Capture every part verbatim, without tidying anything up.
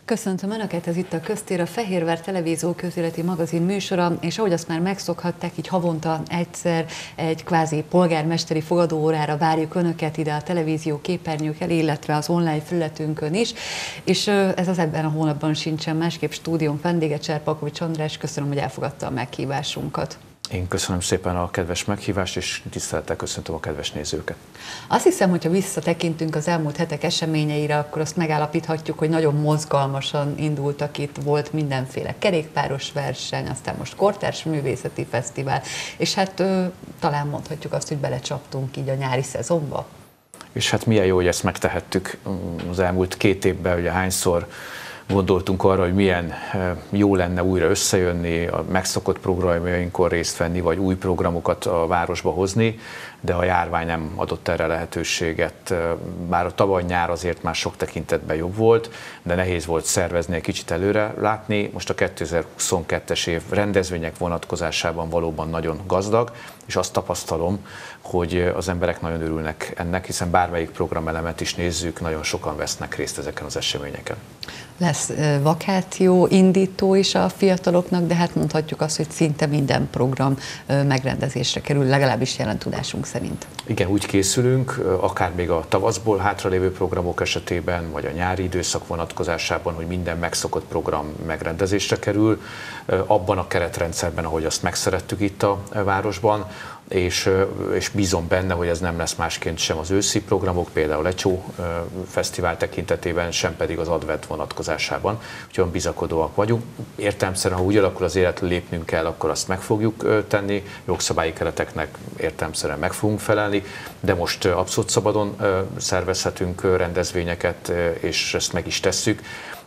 Köszöntöm Önöket, ez itt a Köztér, a Fehérvár Televízió közéleti magazin műsora, és ahogy azt már megszokhatták, így havonta egyszer egy kvázi polgármesteri fogadóórára várjuk Önöket ide a televízió képernyők elé, illetve az online felületünkön is, és ez az ebben a hónapban sincsen másképp. Stúdión vendége Cserpalkovics András, köszönöm, hogy elfogadta a meghívásunkat. Én köszönöm szépen a kedves meghívást, és tisztelettel köszöntöm a kedves nézőket. Azt hiszem, hogyha visszatekintünk az elmúlt hetek eseményeire, akkor azt megállapíthatjuk, hogy nagyon mozgalmasan indultak itt, volt mindenféle kerékpáros verseny, aztán most kortárs művészeti fesztivál, és hát ö, talán mondhatjuk azt, hogy belecsaptunk így a nyári szezonba. És hát milyen jó, hogy ezt megtehettük az elmúlt két évben, ugye hányszor gondoltunk arra, hogy milyen jó lenne újra összejönni, a megszokott programjainkon részt venni, vagy új programokat a városba hozni, de a járvány nem adott erre lehetőséget. Bár a tavaly nyár azért már sok tekintetben jobb volt, de nehéz volt szervezni, egy kicsit előre látni. Most a kétezer-huszonkettes év rendezvények vonatkozásában valóban nagyon gazdag, és azt tapasztalom, hogy az emberek nagyon örülnek ennek, hiszen bármelyik programelemet is nézzük, nagyon sokan vesznek részt ezeken az eseményeken. Lesz vakáció indító is a fiataloknak, de hát mondhatjuk azt, hogy szinte minden program megrendezésre kerül, legalábbis jelen tudásunk szerint. Igen, úgy készülünk, akár még a tavaszból hátralévő programok esetében, vagy a nyári időszak vonatkozásában, hogy minden megszokott program megrendezésre kerül, abban a keretrendszerben, ahogy azt megszerettük itt a városban, és, és bízom benne, hogy ez nem lesz másként sem az őszi programok, például Lecsó fesztivál tekintetében, sem pedig az advent vonatkozásában. Úgyhogy bizakodóak vagyunk. Értelemszerűen, ha úgy alakul az élet, lépnünk kell, akkor azt meg fogjuk tenni, jogszabályi kereteknek értelemszerűen meg fogunk felelni, de most abszolút szabadon szervezhetünk rendezvényeket, és ezt meg is tesszük.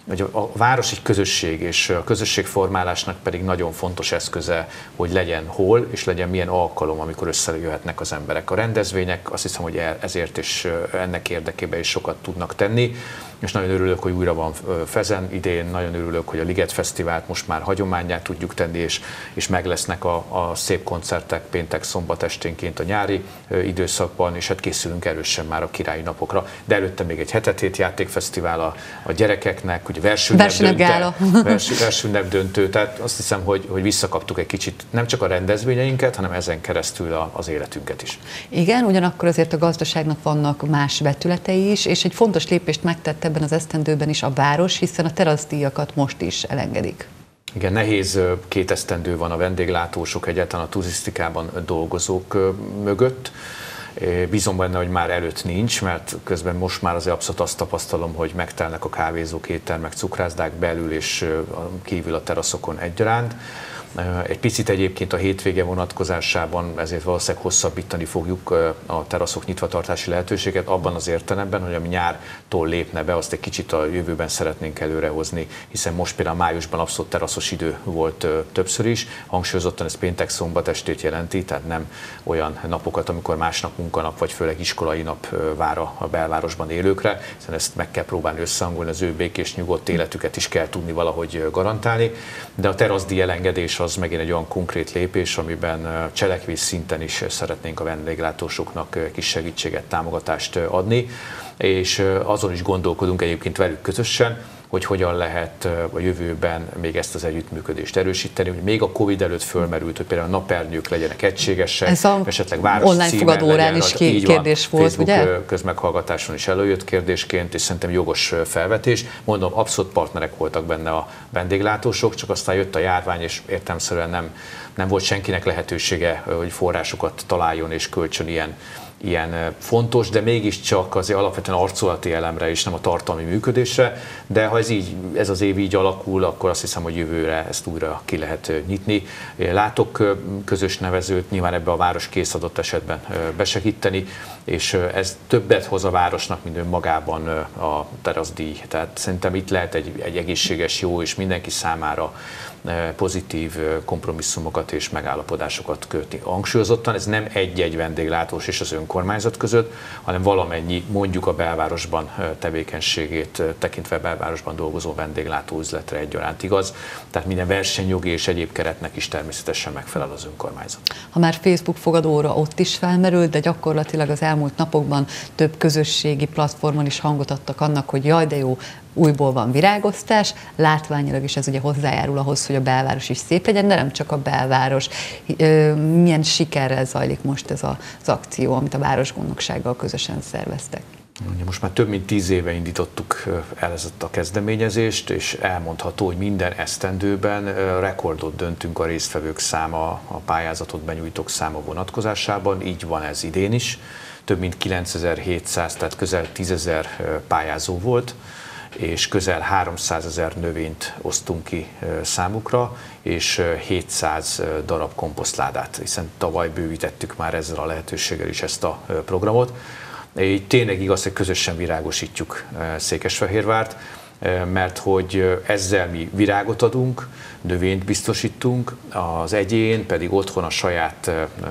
A városi közösség és a közösségformálásnak pedig nagyon fontos eszköze, hogy legyen hol és legyen milyen alkalom, amikor összejöhetnek az emberek. A rendezvények, azt hiszem, hogy ezért és ennek érdekében is sokat tudnak tenni, és nagyon örülök, hogy újra van Fezen idén, nagyon örülök, hogy a Liget Fesztivált most már hagyománnyá tudjuk tenni, és, és meg lesznek a, a szép koncertek péntek, szombat esténként a nyári időszakban, és hát készülünk erősen már a királyi napokra. De előtte még egy hetetét játékfesztivál a, a gyerekeknek, ugye versünnep döntő, tehát azt hiszem, hogy, hogy visszakaptuk egy kicsit nem csak a rendezvényeinket, hanem ezen keresztül a, az életünket is. Igen, ugyanakkor azért a gazdaságnak vannak más vetületei is, és egy fontos lépést megtett ebben az esztendőben is a város, hiszen a teraszdíjakat most is elengedik. Igen, nehéz két esztendő van a vendéglátósok, egyáltalán a turisztikában dolgozók mögött. Bízom benne, hogy már előtt nincs, mert közben most már azért abszolút azt tapasztalom, hogy megtelnek a kávézók, éttermek, cukrászdák belül és kívül a teraszokon egyaránt. Egy picit egyébként a hétvége vonatkozásában ezért valószínűleg hosszabbítani fogjuk a teraszok nyitvatartási lehetőséget abban az értelemben, hogy ami nyártól lépne be, azt egy kicsit a jövőben szeretnénk előrehozni, hiszen most például májusban abszolút teraszos idő volt többször is, hangsúlyozottan ez péntek-szombat estét jelenti, tehát nem olyan napokat, amikor másnap munkanap vagy főleg iskolai nap vár a belvárosban élőkre, hiszen ezt meg kell próbálni összehangolni, az ő békés, nyugodt életüket is kell tudni valahogy garantálni, de a teraszdíj elengedés az megint egy olyan konkrét lépés, amiben cselekvés szinten is szeretnénk a vendéglátósoknak kis segítséget, támogatást adni, és azon is gondolkodunk egyébként velük közösen, hogy hogyan lehet a jövőben még ezt az együttműködést erősíteni. Hogy még a Covid előtt fölmerült, hogy például a napernyők legyenek egységesek, ez a esetleg város online fogadórán is kérdés volt, Facebook ugye? Közmeghallgatáson is előjött kérdésként, és szerintem jogos felvetés. Mondom, abszolút partnerek voltak benne a vendéglátósok, csak aztán jött a járvány, és értelemszerűen nem, nem volt senkinek lehetősége, hogy forrásokat találjon és költsön ilyen ilyen fontos, de mégiscsak azért alapvetően arculati elemre és nem a tartalmi működésre, de ha ez, így, ez az év így alakul, akkor azt hiszem, hogy jövőre ezt újra ki lehet nyitni. Látok közös nevezőt, nyilván ebbe a város kész adott esetben besegíteni, és ez többet hoz a városnak, mint önmagában a teraszdíj. Tehát szerintem itt lehet egy, egy egészséges, jó és mindenki számára pozitív kompromisszumokat és megállapodásokat kötni. Hangsúlyozottan ez nem egy-egy vendéglátós és az önkormányzat között, hanem valamennyi mondjuk a belvárosban tevékenységét tekintve belvárosban dolgozó vendéglátó üzletre egyaránt igaz. Tehát minden versenyjogi és egyéb keretnek is természetesen megfelel az önkormányzat. Ha már Facebook fogadóra ott is felmerült, de gyakorlatilag az elmúlt napokban több közösségi platformon is hangot adtak annak, hogy jaj, de jó, újból van virágoztás, látványilag is ez ugye hozzájárul ahhoz, hogy a belváros is szép legyen, de nem csak a belváros. Milyen sikerrel zajlik most ez az akció, amit a Városgondnoksággal közösen szerveztek? Most már több mint tíz éve indítottuk el ezt a kezdeményezést, és elmondható, hogy minden esztendőben rekordot döntünk a résztvevők száma, a pályázatot benyújtók száma vonatkozásában, így van ez idén is. Több mint kilencezer-hétszáz, tehát közel tízezer pályázó volt, és közel háromszázezer növényt osztunk ki számukra, és hétszáz darab komposztládát, hiszen tavaly bővítettük már ezzel a lehetőséggel is ezt a programot. Így tényleg igaz, hogy közösen virágosítjuk Székesfehérvárt, mert hogy ezzel mi virágot adunk, növényt biztosítunk, az egyén pedig otthon a saját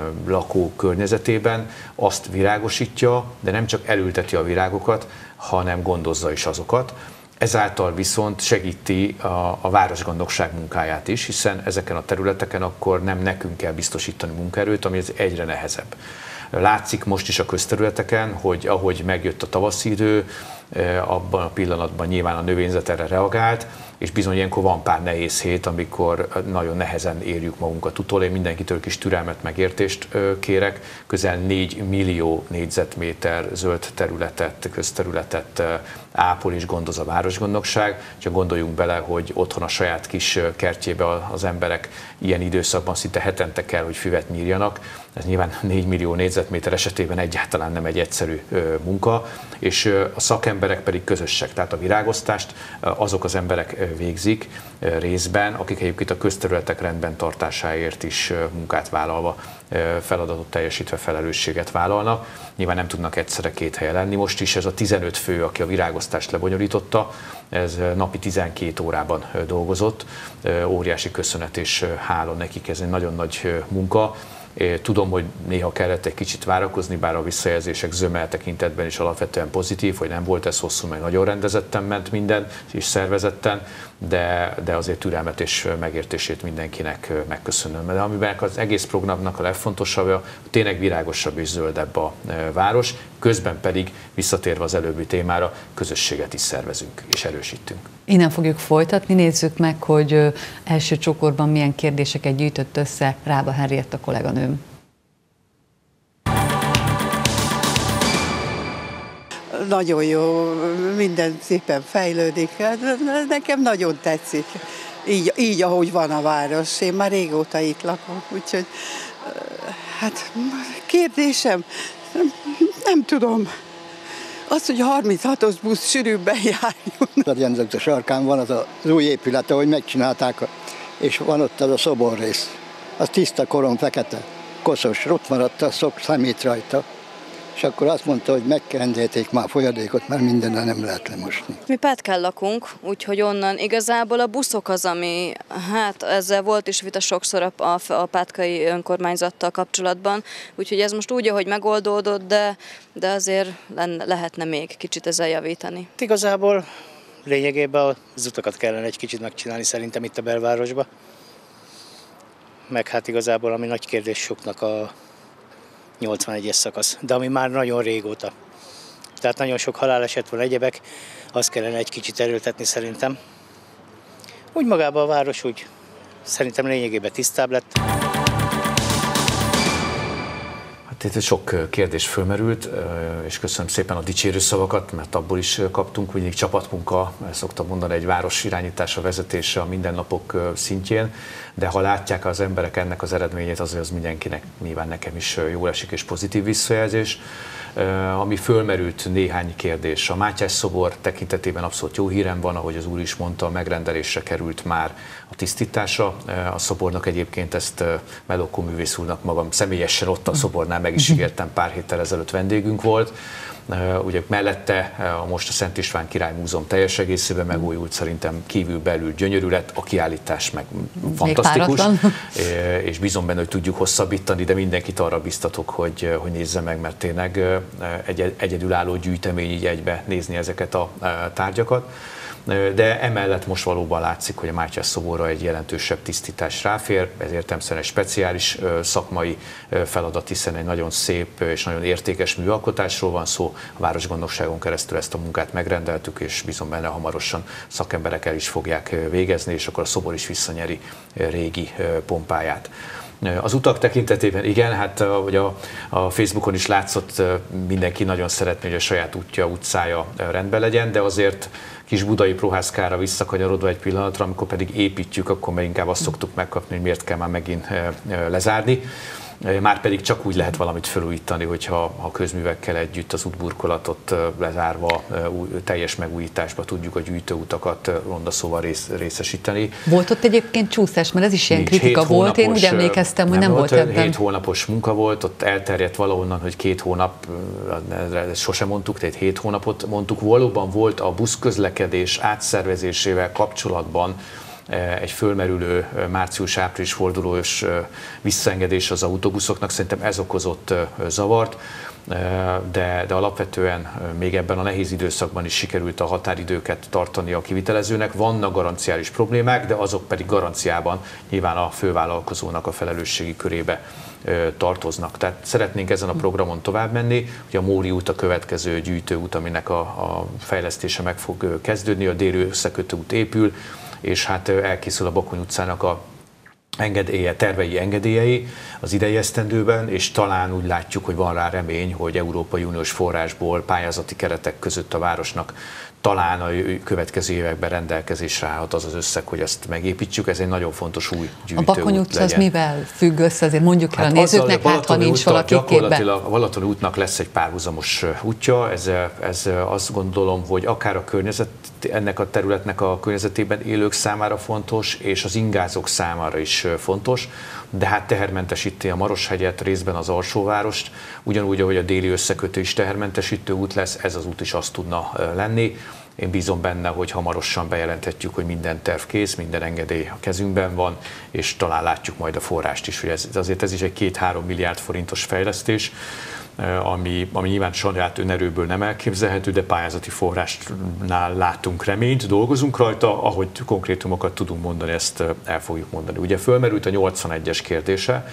lakó környezetében azt virágosítja, de nem csak elülteti a virágokat, hanem gondozza is azokat. Ezáltal viszont segíti a, a Városgondnokság munkáját is, hiszen ezeken a területeken akkor nem nekünk kell biztosítani munkaerőt, ami ez egyre nehezebb. Látszik most is a közterületeken, hogy ahogy megjött a tavaszi idő, abban a pillanatban nyilván a növényzet erre reagált, és bizony ilyenkor van pár nehéz hét, amikor nagyon nehezen érjük magunkat utol. Én mindenkitől kis türelmet, megértést kérek. Közel négy millió négyzetméter zöld területet, közterületet ápol és gondoz a Városgondnokság. Csak gondoljunk bele, hogy otthon a saját kis kertjébe az emberek ilyen időszakban szinte hetente kell, hogy füvet nyírjanak. Ez nyilván négy millió négyzetméter esetében egyáltalán nem egy egyszerű munka, és a szakemberek pedig közösek, tehát a virágoztást azok az emberek végzik részben, akik egyébként a közterületek rendben tartásáért is munkát vállalva, feladatot teljesítve felelősséget vállalnak. Nyilván nem tudnak egyszerre két helyen lenni. Most is ez a tizenöt fő, aki a virágoztást lebonyolította, ez napi tizenkét órában dolgozott. Óriási köszönet és hála nekik, ez egy nagyon nagy munka. Tudom, hogy néha kellett egy kicsit várakozni, bár a visszajelzések zömmel tekintetben is alapvetően pozitív, hogy nem volt ez hosszú, meg nagyon rendezetten ment minden, és szervezetten, de, de azért türelmet és megértését mindenkinek megköszönöm. De amiben az egész programnak a legfontosabb, tényleg virágosabb és zöldebb a város, közben pedig visszatérve az előbbi témára, közösséget is szervezünk és erősítünk. Innen fogjuk folytatni, nézzük meg, hogy első csokorban milyen kérdéseket gyűjtött össze Rába Henrietta kolléganőm. Nagyon jó, minden szépen fejlődik, nekem nagyon tetszik, így, így ahogy van a város, én már régóta itt lakom, úgyhogy hát kérdésem, nem, nem tudom. Az, hogy a harminchatos busz sűrűbben járjon. A Jendzsek sarkán van az az új épület, ahogy megcsinálták, és van ott az a szoborrész. Az tiszta korom, fekete, koszos, ott maradt a szok szemét rajta. És akkor azt mondta, hogy megrendelték már folyadékot, mert mindennel nem lehet lemosni. Mi Pátkán lakunk, úgyhogy onnan igazából a buszok az, ami, hát ezzel volt is vita sokszor a, a, a pátkai önkormányzattal kapcsolatban, úgyhogy ez most úgy, ahogy megoldódott, de, de azért lenne, lehetne még kicsit ezzel javítani. Igazából lényegében az utakat kellene egy kicsit megcsinálni szerintem itt a belvárosba, meg hát igazából ami nagy kérdés soknak a nyolcvanegyes szakasz, de ami már nagyon régóta. Tehát nagyon sok haláleset van, egyebek, azt kellene egy kicsit erőltetni szerintem. Úgy magában a város úgy szerintem lényegében tisztább lett. Hát itt sok kérdés fölmerült, és köszönöm szépen a dicsérő szavakat, mert abból is kaptunk, mindig csapatmunka, szoktam mondani, egy város irányítása, vezetése a mindennapok szintjén, de ha látják az emberek ennek az eredményét, azért az mindenkinek, nyilván nekem is jól esik és pozitív visszajelzés. Ami fölmerült néhány kérdés. A Mátyás szobor tekintetében abszolút jó hírem van, ahogy az úr is mondta, megrendelésre került már a tisztítása. A szobornak egyébként ezt Melókó művész úrnak magam személyesen ott a szobornál meg is ígértem, pár héttel ezelőtt vendégünk volt. Ugye mellette most a Szent István Király Múzeum teljes egészében megújult, szerintem kívül-belül gyönyörű lett, a kiállítás meg fantasztikus, és bízom benne, hogy tudjuk hosszabbítani, de mindenkit arra biztatok, hogy, hogy nézze meg, mert tényleg egy egyedülálló gyűjtemény így egybe nézni ezeket a tárgyakat. de emellett most valóban látszik, hogy a Mátyás szoborra egy jelentősebb tisztítás ráfér, ez értelemszerűen egy speciális szakmai feladat, hiszen egy nagyon szép és nagyon értékes műalkotásról van szó. A Városgondnokságon keresztül ezt a munkát megrendeltük, és bízom benne, hamarosan szakemberek el is fogják végezni, és akkor a szobor is visszanyeri régi pompáját. Az utak tekintetében igen, hát hogy a, a Facebookon is látszott, mindenki nagyon szeretné, hogy a saját útja, utcája rendben legyen, de azért Kis-Budai Prohászkára visszakanyarodva egy pillanatra, amikor pedig építjük, akkor meg inkább azt szoktuk megkapni, hogy miért kell már megint lezárni. Márpedig csak úgy lehet valamit felújítani, hogyha a közművekkel együtt az útburkolatot lezárva, teljes megújításba tudjuk a gyűjtőutakat rondaszóval rész, részesíteni. Volt ott egyébként csúszás, mert ez is ilyen Nincs. kritika volt, én úgy emlékeztem, hogy nem, nem volt ebben. Hét hónapos munka volt, ott elterjedt valahonnan, hogy két hónap, sosem mondtuk, tehát hét hónapot mondtuk. Valóban volt a buszközlekedés átszervezésével kapcsolatban egy fölmerülő március-április fordulós visszaengedés az autóbuszoknak, szerintem ez okozott zavart, de, de alapvetően még ebben a nehéz időszakban is sikerült a határidőket tartani a kivitelezőnek. Vannak garanciális problémák, de azok pedig garanciában nyilván a fővállalkozónak a felelősségi körébe tartoznak. Tehát szeretnénk ezen a programon tovább menni, hogy a Móri út a következő gyűjtőút, aminek a, a fejlesztése meg fog kezdődni, a déli összekötő út épül, és hát elkészül a Bakony utcának a engedélye, tervei engedélyei az idei esztendőben, és talán úgy látjuk, hogy van rá remény, hogy Európai Uniós forrásból, pályázati keretek között a városnak talán a következő években rendelkezésre állhat az az összeg, hogy ezt megépítsük. Ez egy nagyon fontos új gyűjtőút. A Bakony utca az mivel függ össze? Azért mondjuk el hát a nézőknek, hát ha nincs valaki képben. Gyakorlatilag a Balatoni útnak lesz egy párhuzamos útja. Ez, ez azt gondolom, hogy akár a környezet, ennek a területnek a környezetében élők számára fontos, és az ingázók számára is fontos, de hát tehermentesíti a Maroshegyet, részben az alsóvárost, ugyanúgy, ahogy a déli összekötő is tehermentesítő út lesz, ez az út is azt tudna lenni. Én bízom benne, hogy hamarosan bejelenthetjük, hogy minden terv kész, minden engedély a kezünkben van, és talán látjuk majd a forrást is, hogy ez, azért ez is egy két-három milliárd forintos fejlesztés, ami, ami nyilván saját önerőből nem elképzelhető, de pályázati forrásnál látunk reményt, dolgozunk rajta, ahogy konkrétumokat tudunk mondani, ezt el fogjuk mondani. Ugye fölmerült a nyolcvanegyes kérdése,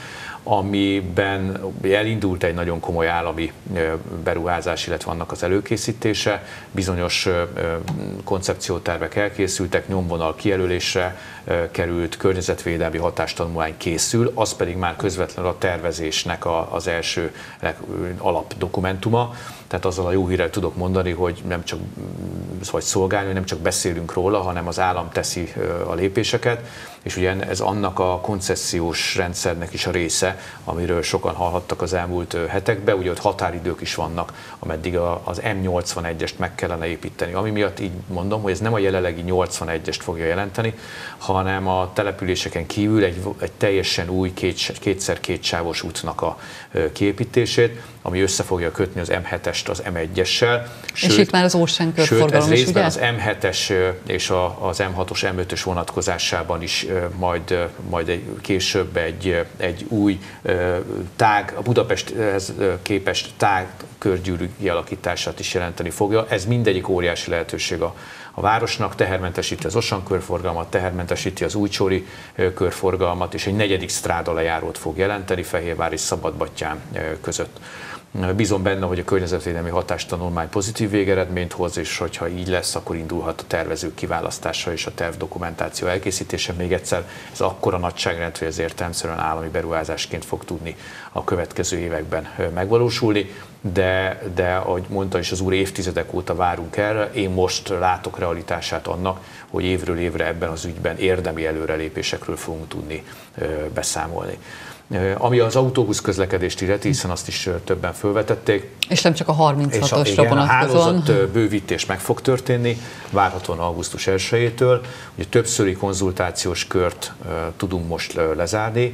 amiben elindult egy nagyon komoly állami beruházás, illetve annak az előkészítése. Bizonyos koncepciótervek elkészültek, nyomvonal kijelölésre került, környezetvédelmi hatástanulmány készül, az pedig már közvetlenül a tervezésnek az első alapdokumentuma. Tehát azzal a jó hírrel tudok mondani, hogy nem csak vagy szolgálni, hogy nem csak beszélünk róla, hanem az állam teszi a lépéseket, és ugye ez annak a koncesziós rendszernek is a része, amiről sokan hallhattak az elmúlt hetekben, ugye ott határidők is vannak, ameddig az M nyolcvanegyest meg kellene építeni. Ami miatt így mondom, hogy ez nem a jelenlegi nyolcvanegyest fogja jelenteni, hanem a településeken kívül egy, egy teljesen új két, kétszer kétsávos útnak a kiépítését, ami össze fogja kötni az M hetest az M egyessel. Sőt, és itt már az Ocean körforgalom is, ugye? Az M hetes és az M hatos, M ötös vonatkozásában is majd, majd egy, később egy, egy új tág, a Budapesthez képest tág körgyűrű kialakítását is jelenteni fogja. Ez mindegyik óriási lehetőség a, a városnak, tehermentesíti az Ocean körforgalmat, tehermentesíti az Újcsóri körforgalmat, és egy negyedik stráda lejárót fog jelenteni Fehérvár és Szabadbattyán között. Bízom benne, hogy a környezetvédelmi hatástanulmány pozitív végeredményt hoz, és hogyha így lesz, akkor indulhat a tervezők kiválasztása és a tervdokumentáció elkészítése. Még egyszer, ez akkora nagyságrend, hogy ez értelemszerűen állami beruházásként fog tudni a következő években megvalósulni, de, de ahogy mondta is az úr, évtizedek óta várunk erre. Én most látok realitását annak, hogy évről évre ebben az ügyben érdemi előrelépésekről fogunk tudni beszámolni. Ami az autóbusz közlekedést illeti, hiszen azt is többen felvetették. És nem csak a harminchatosra vonatkozóan. A hálózat bővítés meg fog történni, várhatóan augusztus elsejétől. Ugye többszöri konzultációs kört tudunk most lezárni.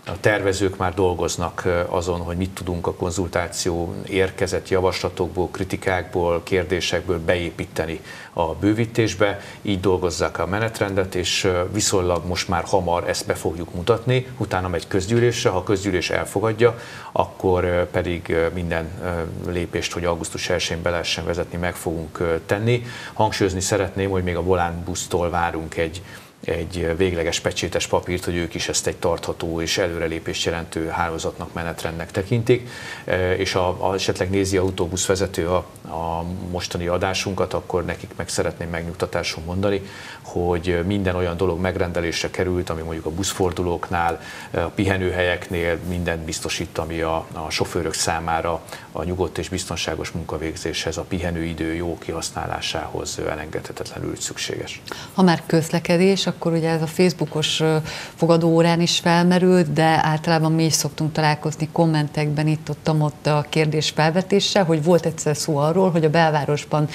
A tervezők már dolgoznak azon, hogy mit tudunk a konzultáció érkezett javaslatokból, kritikákból, kérdésekből beépíteni a bővítésbe. Így dolgozzák a menetrendet, és viszonylag most már hamar ezt be fogjuk mutatni. Utána megy közgyűlésre, ha a közgyűlés elfogadja, akkor pedig minden lépést, hogy augusztus elsején be lehessen vezetni, meg fogunk tenni. Hangsúlyozni szeretném, hogy még a Volán busztól várunk egy egy végleges pecsétes papírt, hogy ők is ezt egy tartható és előrelépést jelentő hálózatnak, menetrendnek tekintik, és ha esetleg nézi autóbuszvezető a, a mostani adásunkat, akkor nekik meg szeretném megnyugtatásul mondani, hogy minden olyan dolog megrendelésre került, ami mondjuk a buszfordulóknál, a pihenőhelyeknél mindent biztosít, ami a, a sofőrök számára a nyugodt és biztonságos munkavégzéshez, a pihenőidő jó kihasználásához elengedhetetlenül szükséges. Ha már közlekedés, akkor ugye ez a Facebookos fogadóórán is felmerült, de általában mi is szoktunk találkozni kommentekben itt-ott a kérdés felvetéssel, hogy volt egyszer szó arról, hogy a belvárosban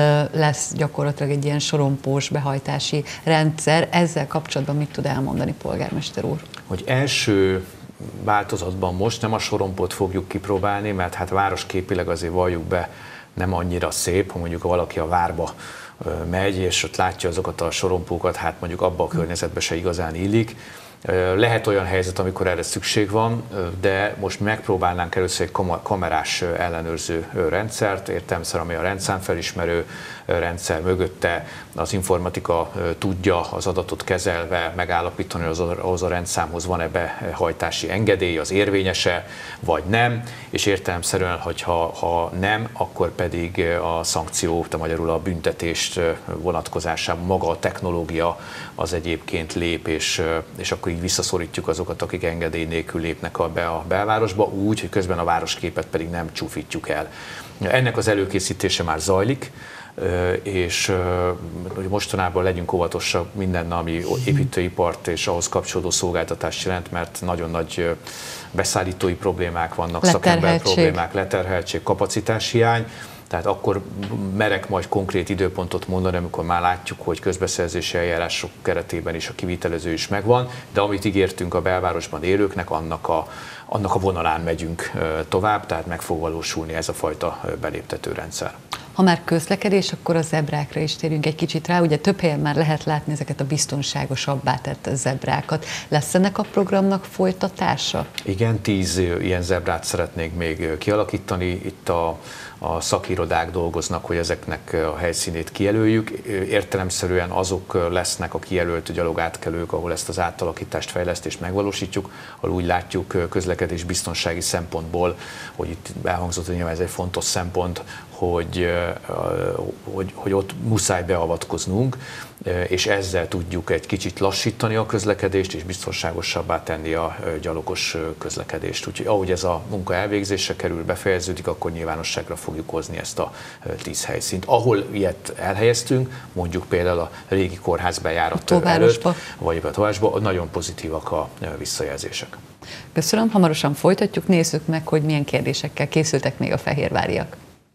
lesz gyakorlatilag egy ilyen sorompós behajtási rendszer. Ezzel kapcsolatban mit tud elmondani, polgármester úr? Hogy első változatban most nem a sorompót fogjuk kipróbálni, mert hát városképileg azért valljuk be, nem annyira szép, ha mondjuk valaki a várba megy, és ott látja azokat a sorompókat, hát mondjuk abba a környezetbe se igazán illik. Lehet olyan helyzet, amikor erre szükség van, de most megpróbálnánk először egy kamerás ellenőrző rendszert, értelemszerűen ami a rendszámfelismerő rendszer mögötte az informatika tudja az adatot kezelve megállapítani, hogy ahhoz a rendszámhoz van-e behajtási engedély, az érvényese, vagy nem, és értelemszerűen, hogyha ha nem, akkor pedig a szankció, de magyarul a büntetést vonatkozásában maga a technológia az egyébként lép, és, és akkor így visszaszorítjuk azokat, akik engedély nélkül lépnek be a belvárosba, úgy, hogy közben a városképet pedig nem csúfítjuk el. Ennek az előkészítése már zajlik, és hogy mostanában legyünk óvatosak minden, ami építőipart és ahhoz kapcsolódó szolgáltatást jelent, mert nagyon nagy beszállítói problémák vannak, szakember problémák, leterheltség, kapacitáshiány. Tehát akkor merek majd konkrét időpontot mondani, amikor már látjuk, hogy közbeszerzési eljárások keretében is a kivitelező is megvan, de amit ígértünk a belvárosban élőknek, annak a, annak a vonalán megyünk tovább, tehát meg fog valósulni ez a fajta beléptető rendszer. Ha már közlekedés, akkor a zebrákra is térjünk egy kicsit rá. Ugye több helyen már lehet látni ezeket a biztonságosabbá tett zebrákat. Lesz ennek a programnak folytatása? Igen, tíz ilyen zebrát szeretnénk még kialakítani. Itt a, a szakirodák dolgoznak, hogy ezeknek a helyszínét kijelöljük. Értelemszerűen azok lesznek a kijelölt gyalogátkelők, ahol ezt az átalakítást, fejlesztést megvalósítjuk, ahol úgy látjuk közlekedés biztonsági szempontból, hogy itt elhangzott, hogy ez egy fontos szempont, hogy, hogy, hogy ott muszáj beavatkoznunk, és ezzel tudjuk egy kicsit lassítani a közlekedést, és biztonságosabbá tenni a gyalogos közlekedést. Úgyhogy ahogy ez a munka elvégzésre kerül, befejeződik, akkor nyilvánosságra fogjuk hozni ezt a tíz helyszínt. Ahol ilyet elhelyeztünk, mondjuk például a régi kórház bejárat előtt, vagy a Tóvárosba, nagyon pozitívak a visszajelzések. Köszönöm, hamarosan folytatjuk, nézzük meg, hogy milyen kérdésekkel készültek még a fehérváriak.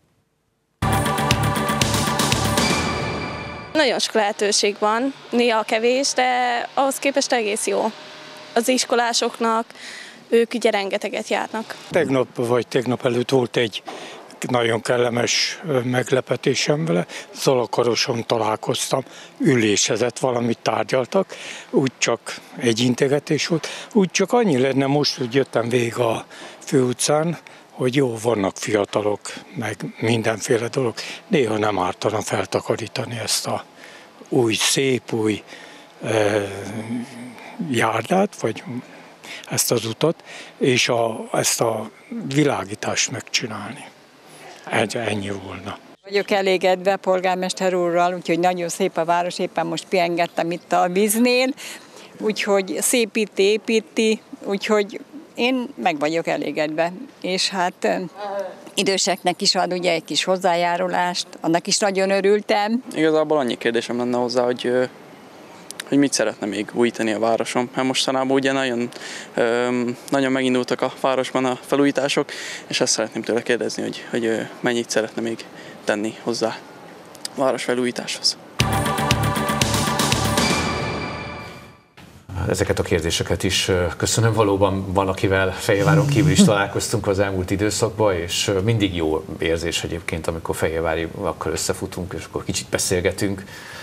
Nagyon sok lehetőség van, néha kevés, de ahhoz képest egész jó. Az iskolásoknak, ők ugye rengeteget járnak. Tegnap vagy tegnap előtt volt egy nagyon kellemes meglepetésem vele. Zalakaroson találkoztam, ülésezett, valamit tárgyaltak, úgy csak egy integetés volt. Úgy csak annyi lenne most, hogy jöttem végig a főutcán, hogy jó, vannak fiatalok, meg mindenféle dolog. Néha nem ártana feltakarítani ezt a új, szép új e, járdát, vagy ezt az utat, és a, ezt a világítást megcsinálni. Ennyi volna. Vagyok elégedve polgármester úrral, úgyhogy nagyon szép a város, éppen most pihengettem itt a víznél, úgyhogy szépíti, építi, úgyhogy én meg vagyok elégedve, és hát időseknek is ad ugye egy kis hozzájárulást, annak is nagyon örültem. Igazából annyi kérdésem lenne hozzá, hogy, hogy mit szeretne még újítani a városon, mert mostanában ugye nagyon, nagyon megindultak a városban a felújítások, és ezt szeretném tőle kérdezni, hogy, hogy mennyit szeretne még tenni hozzá a város felújításhoz. ezeket a kérdéseket is. Köszönöm, valóban van, akivel Fehérváron kívül is találkoztunk az elmúlt időszakban, és mindig jó érzés egyébként, amikor fehérváriakkal összefutunk, és akkor kicsit beszélgetünk,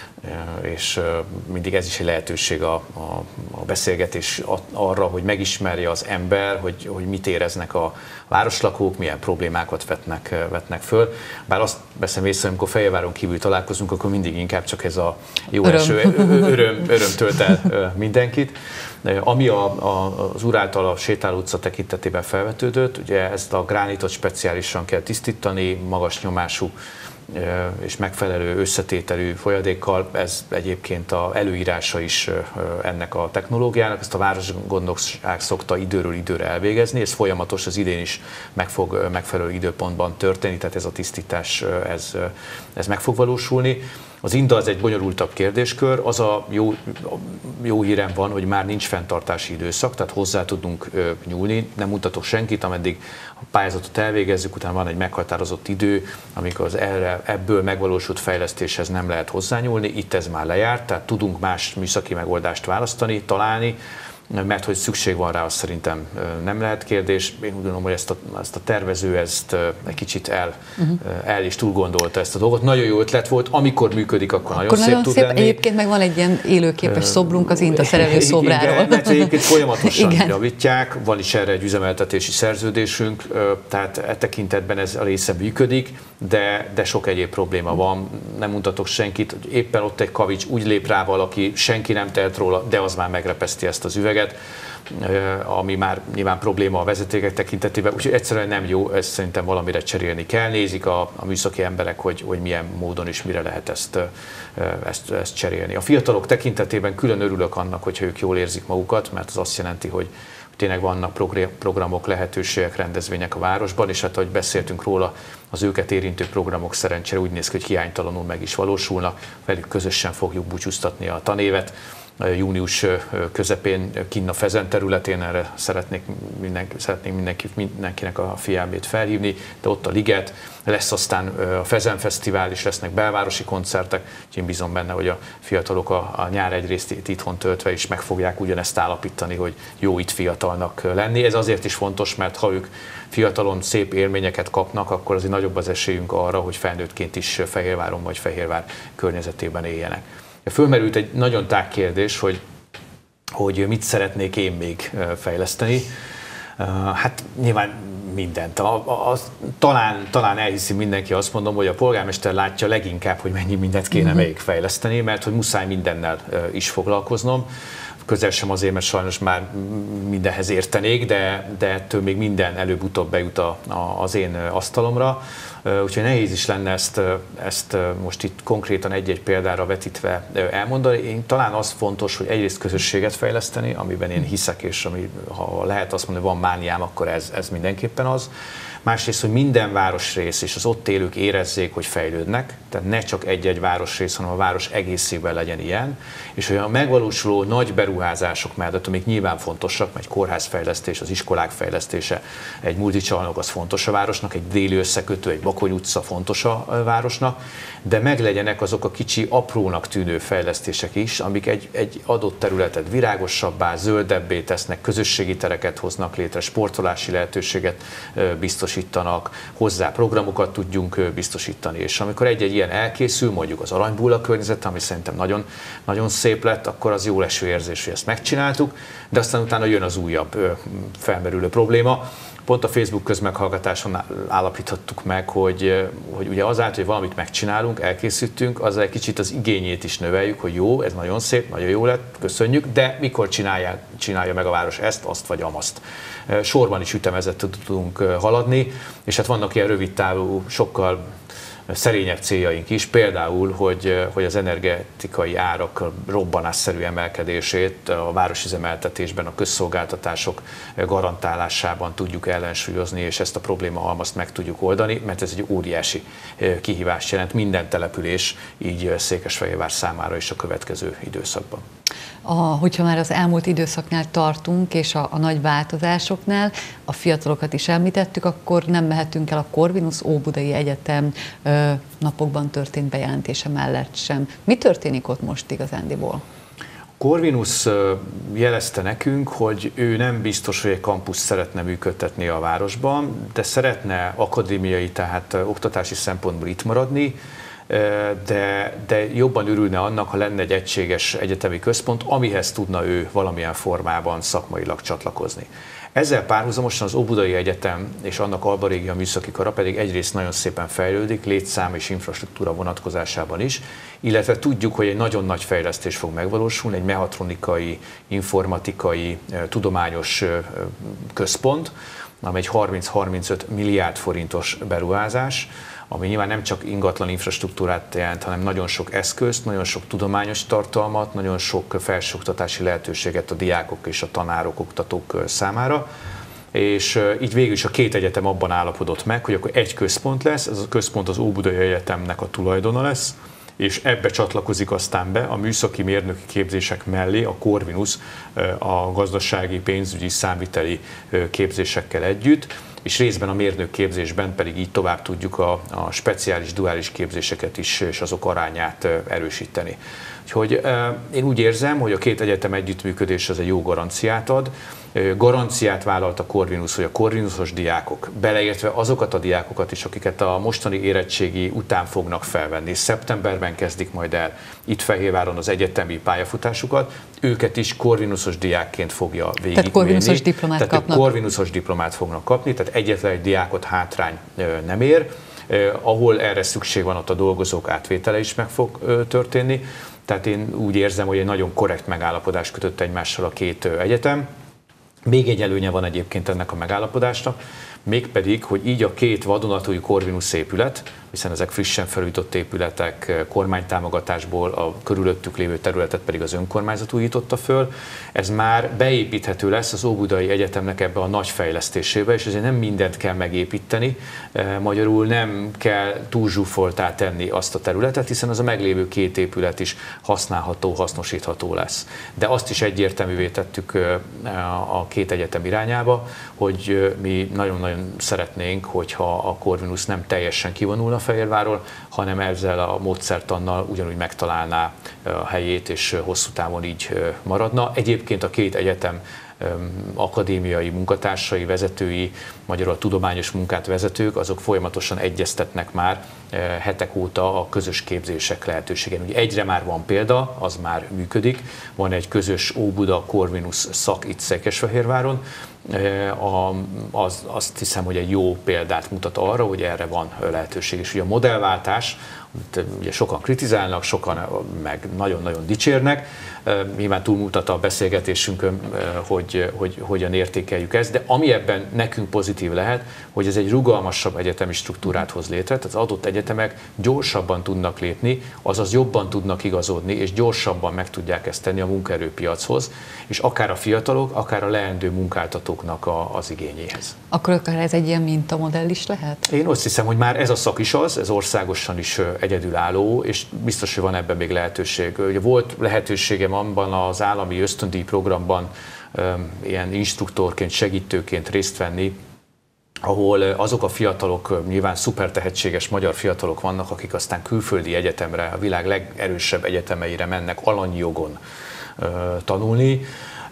és mindig ez is egy lehetőség a, a, a beszélgetés arra, hogy megismerje az ember, hogy, hogy mit éreznek a városlakók, milyen problémákat vetnek, vetnek föl. Bár azt veszem észre, amikor Fehérváron kívül találkozunk, akkor mindig inkább csak ez a jó öröm. Első öröm, öröm tölt el mindenkit. Ami a, a, az úr által a Sétáló utca tekintetében felvetődött, ugye ezt a gránitot speciálisan kell tisztítani, magas nyomású és megfelelő összetételű folyadékkal, ez egyébként az előírása is ennek a technológiának, ezt a városgondnokság szokta időről időre elvégezni, ez folyamatos, az idén is meg fog megfelelő időpontban történni, tehát ez a tisztítás ez, ez meg fog valósulni. Az INDA az egy bonyolultabb kérdéskör, az a jó, jó hírem van, hogy már nincs fenntartási időszak, tehát hozzá tudunk nyúlni, nem mutatok senkit, ameddig a pályázatot elvégezzük, utána van egy meghatározott idő, amikor az erre, ebből megvalósult fejlesztéshez nem lehet hozzányúlni, itt ez már lejárt, tehát tudunk más műszaki megoldást választani, találni, mert hogy szükség van rá, az szerintem nem lehet kérdés. Én úgy gondolom, hogy ezt a, ezt a tervező ezt egy kicsit el, uh-huh. el is túl gondolta ezt a dolgot. Nagyon jó ötlet volt, amikor működik, akkor, akkor nagyon szép nagyon tud szép. lenni. Egyébként meg van egy ilyen élőképes szobrunk az INTA szerelő szobráról. Igen, mert egyébként folyamatosan Igen. javítják, van is erre egy üzemeltetési szerződésünk, tehát e tekintetben ez a része működik, de, de sok egyéb probléma van. Nem mutatok senkit, éppen ott egy kavics, úgy lép rá valaki, senki nem tehet róla, de az már megrepeszti ezt az üveget, ami már nyilván probléma a vezetékek tekintetében, úgyhogy egyszerűen nem jó, ezt szerintem valamire cserélni kell. Nézik a, a műszaki emberek, hogy, hogy milyen módon és mire lehet ezt, ezt, ezt cserélni. A fiatalok tekintetében külön örülök annak, hogyha ők jól érzik magukat, mert az azt jelenti, hogy tényleg vannak programok, lehetőségek, rendezvények a városban, és hát ahogy beszéltünk róla, az őket érintő programok szerencsére úgy néz ki, hogy hiánytalanul meg is valósulnak, velük közösen fogjuk búcsúztatni a tanévet. Június közepén kinn a Fezen területén, erre szeretnék, minden, szeretnék mindenki, mindenkinek a figyelmét felhívni, de ott a Liget, lesz aztán a Fezen Fesztivál, és lesznek belvárosi koncertek, úgyhogy én bízom benne, hogy a fiatalok a, a nyár egyrészt itt itthon töltve is meg fogják ugyanezt állapítani, hogy jó itt fiatalnak lenni. Ez azért is fontos, mert ha ők fiatalon szép élményeket kapnak, akkor azért nagyobb az esélyünk arra, hogy felnőttként is Fehérváron vagy Fehérvár környezetében éljenek. Fölmerült egy nagyon tág kérdés, hogy, hogy mit szeretnék én még fejleszteni. Hát nyilván mindent. A, a, a, talán, talán elhiszi mindenki, azt mondom, hogy a polgármester látja leginkább, hogy mennyi mindent kéne mm-hmm. még fejleszteni, mert hogy muszáj mindennel is foglalkoznom. Közel sem azért, mert sajnos már mindenhez értenék, de, de ettől még minden előbb-utóbb bejut a, a, az én asztalomra. Úgyhogy nehéz is lenne ezt, ezt most itt konkrétan egy-egy példára vetítve elmondani. Én talán az fontos, hogy egyrészt közösséget fejleszteni, amiben én hiszek, és ami, ha lehet azt mondani, hogy van mániám, akkor ez, ez mindenképpen az. Másrészt, hogy minden városrész és az ott élők érezzék, hogy fejlődnek, tehát ne csak egy-egy városrész, hanem a város egészében legyen ilyen, és hogy a megvalósuló nagy beruházások mellett, amik nyilván fontosak, egy kórházfejlesztés, az iskolák fejlesztése, egy multicsalnok az fontos a városnak, egy déli összekötő, egy Bakony utca fontos a városnak, de meglegyenek azok a kicsi, aprónak tűnő fejlesztések is, amik egy, egy adott területet virágosabbá, zöldebbé tesznek, közösségi tereket hoznak létre, sportolási lehetőséget biztosítanak, hozzá programokat tudjunk biztosítani. És amikor egy-egy ilyen elkészül, mondjuk az Aranybulla környezet, ami szerintem nagyon, nagyon szép lett, akkor az jó leső érzés, hogy ezt megcsináltuk, de aztán utána jön az újabb felmerülő probléma. Pont a Facebook közmeghallgatáson állapíthattuk meg, hogy, hogy ugye azáltal, hogy valamit megcsinálunk, elkészítünk, azzal egy kicsit az igényét is növeljük, hogy jó, ez nagyon szép, nagyon jó lett, köszönjük, de mikor csinálja, csinálja meg a város ezt, azt vagy amazt. Sorban is ütemezett tudunk haladni, és hát vannak ilyen rövid távú, sokkal szerényebb céljaink is, például, hogy, hogy az energetikai árak robbanásszerű emelkedését a városüzemeltetésben, a közszolgáltatások garantálásában tudjuk ellensúlyozni, és ezt a problémahalmazt meg tudjuk oldani, mert ez egy óriási kihívást jelent minden település, így Székesfehérvár számára is a következő időszakban. A, hogyha már az elmúlt időszaknál tartunk, és a, a nagy változásoknál, a fiatalokat is említettük, akkor nem mehetünk el a Corvinus Óbudai Egyetem ö, napokban történt bejelentése mellett sem. Mi történik ott most igazándiból? A Corvinus jelezte nekünk, hogy ő nem biztos, hogy egy kampuszt szeretne működtetni a városban, de szeretne akadémiai, tehát oktatási szempontból itt maradni, de, de jobban örülne annak, ha lenne egy egységes egyetemi központ, amihez tudna ő valamilyen formában szakmailag csatlakozni. Ezzel párhuzamosan az Óbudai Egyetem és annak Alba Régia Műszaki Kara pedig egyrészt nagyon szépen fejlődik, létszám és infrastruktúra vonatkozásában is, illetve tudjuk, hogy egy nagyon nagy fejlesztés fog megvalósulni, egy mechatronikai, informatikai, tudományos központ, amely egy harminc-harmincöt milliárd forintos beruházás, ami nyilván nem csak ingatlan infrastruktúrát jelent, hanem nagyon sok eszközt, nagyon sok tudományos tartalmat, nagyon sok felsőoktatási lehetőséget a diákok és a tanárok, oktatók számára. És így végül is a két egyetem abban állapodott meg, hogy akkor egy központ lesz, ez a központ az Óbudai Egyetemnek a tulajdona lesz, és ebbe csatlakozik aztán be a műszaki mérnöki képzések mellé a Corvinus a gazdasági, pénzügyi, számviteli képzésekkel együtt, és részben a mérnök képzésben pedig így tovább tudjuk a, a speciális, duális képzéseket is és azok arányát erősíteni. Úgyhogy én úgy érzem, hogy a két egyetem együttműködés az egy jó garanciát ad. Garanciát vállalt a Corvinus, hogy a Corvinusos diákok, beleértve azokat a diákokat is, akiket a mostani érettségi után fognak felvenni, szeptemberben kezdik majd el itt Fehérváron az egyetemi pályafutásukat, őket is Corvinusos diákként fogja végigvinni. Tehát Corvinusos diplomát tehát kapnak. Corvinusos diplomát fognak kapni, tehát egyetlen egy diákot hátrány nem ér, ahol erre szükség van, ott a dolgozók átvétele is meg fog történni. Tehát én úgy érzem, hogy egy nagyon korrekt megállapodás kötött egymással a két egyetem. Még egy előnye van egyébként ennek a megállapodásnak, mégpedig, hogy így a két vadonatúj Corvinus épület, hiszen ezek frissen felújított épületek, kormánytámogatásból a körülöttük lévő területet pedig az önkormányzat újította föl, ez már beépíthető lesz az Óbudai Egyetemnek ebbe a nagy fejlesztésébe, és ezért nem mindent kell megépíteni, magyarul nem kell túlzsúfoltá tenni azt a területet, hiszen az a meglévő két épület is használható, hasznosítható lesz. De azt is egyértelművé tettük a két egyetem irányába, hogy mi nagyon-nagyon szeretnénk, hogyha a Corvinus nem teljesen kivonulna Fehérvárról, hanem ezzel a módszertannal ugyanúgy megtalálná a helyét, és hosszú távon így maradna. Egyébként a két egyetem akadémiai munkatársai, vezetői, magyarul a tudományos munkát vezetők, azok folyamatosan egyeztetnek már hetek óta a közös képzések lehetőségen. Ugye egyre már van példa, az már működik, van egy közös Óbuda Corvinus szak itt Székesfehérváron, az, azt hiszem, hogy egy jó példát mutat arra, hogy erre van lehetőség. És ugye a modellváltás, ugye sokan kritizálnak, sokan meg nagyon-nagyon dicsérnek, nyilván túlmutat a beszélgetésünkön, hogy, hogy hogyan értékeljük ezt, de ami ebben nekünk pozitív lehet, hogy ez egy rugalmasabb egyetemi struktúrát hoz létre, tehát az adott egyetemek gyorsabban tudnak lépni, azaz jobban tudnak igazodni, és gyorsabban meg tudják ezt tenni a munkaerőpiachoz, és akár a fiatalok, akár a leendő munkáltatóknak a, az igényéhez. Akkor akár ez egy ilyen mintamodell is lehet? Én azt hiszem, hogy már ez a szak is az, ez országosan is egyedülálló, és biztos, hogy van ebben még lehetőség. Ugye volt lehetőségem abban az állami ösztöndíj programban ilyen instruktorként, segítőként részt venni, ahol azok a fiatalok, nyilván szuper tehetséges magyar fiatalok vannak, akik aztán külföldi egyetemre, a világ legerősebb egyetemeire mennek alanyi jogon tanulni.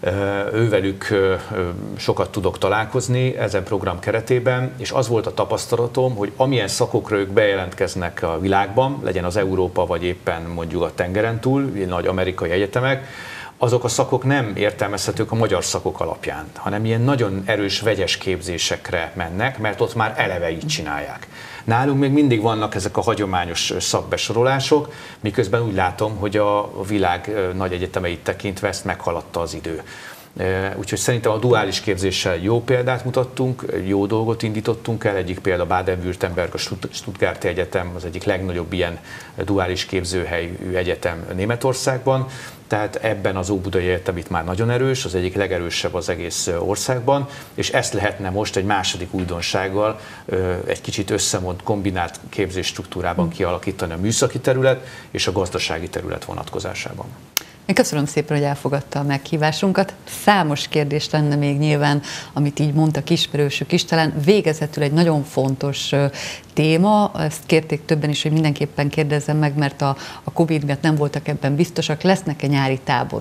Ővelük sokat tudok találkozni ezen program keretében, és az volt a tapasztalatom, hogy amilyen szakokra ők bejelentkeznek a világban, legyen az Európa, vagy éppen mondjuk a tengeren túl, nagy amerikai egyetemek, azok a szakok nem értelmezhetők a magyar szakok alapján, hanem ilyen nagyon erős vegyes képzésekre mennek, mert ott már eleve így csinálják. Nálunk még mindig vannak ezek a hagyományos szakbesorolások, miközben úgy látom, hogy a világ nagy egyetemeit tekintve ezt meghaladta az idő. Úgyhogy szerintem a duális képzéssel jó példát mutattunk, jó dolgot indítottunk el. Egyik példa Baden-Württemberg, a Stuttgarti Egyetem, az egyik legnagyobb ilyen duális képzőhelyű egyetem Németországban. Tehát ebben az Óbudai Egyetem itt már nagyon erős, az egyik legerősebb az egész országban, és ezt lehetne most egy második újdonsággal egy kicsit összemond, kombinált képzésstruktúrában kialakítani a műszaki terület és a gazdasági terület vonatkozásában. Én köszönöm szépen, hogy elfogadta a meghívásunkat. Számos kérdés lenne még nyilván, amit így mondtak ismerősök is, talán végezetül egy nagyon fontos téma, ezt kérték többen is, hogy mindenképpen kérdezzem meg, mert a, a Covid miatt nem voltak ebben biztosak, lesznek-e nyári táborok?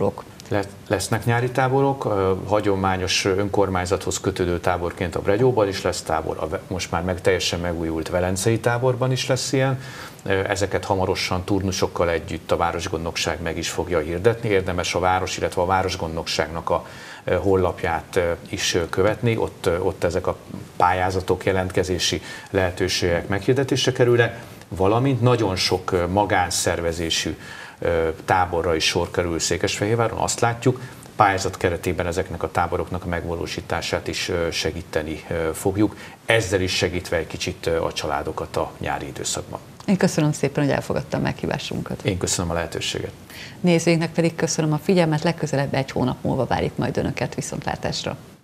Lesznek nyári táborok, hagyományos önkormányzathoz kötődő táborként a Bregyóban is lesz tábor, a most már meg teljesen megújult velencei táborban is lesz ilyen. Ezeket hamarosan turnusokkal együtt a Városgondnokság meg is fogja hirdetni. Érdemes a város, illetve a Városgondnokságnak a honlapját is követni, ott, ott ezek a pályázatok, jelentkezési lehetőségek meghirdetésre kerülnek, valamint nagyon sok magánszervezésű táborra is sor kerül Székesfehérváron, azt látjuk, pályázat keretében ezeknek a táboroknak a megvalósítását is segíteni fogjuk, ezzel is segítve egy kicsit a családokat a nyári időszakban. Én köszönöm szépen, hogy elfogadtam meghívásunkat. Én köszönöm a lehetőséget. Nézőinknek pedig köszönöm a figyelmet, legközelebb egy hónap múlva várjuk majd Önöket, viszontlátásra.